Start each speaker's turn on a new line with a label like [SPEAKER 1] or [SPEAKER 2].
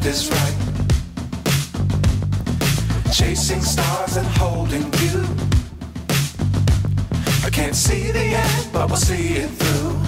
[SPEAKER 1] is right. Chasing stars and holding you. I can't see the end, but we'll see it through.